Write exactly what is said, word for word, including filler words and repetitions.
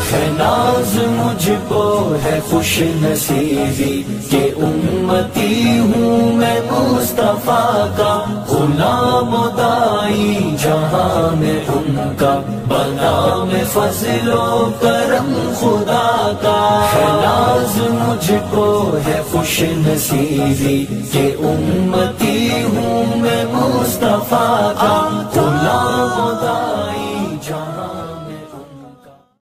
है नाज मुझको है खुश नसीबी के उम्मती हूँ मैं मुस्तफा का, गुलाम दाई जहाँ में उनका, बना में फजलो करम खुदा का। है नाज मुझको है खुश नसीबी के उम्मती हूँ मैं मुस्तफा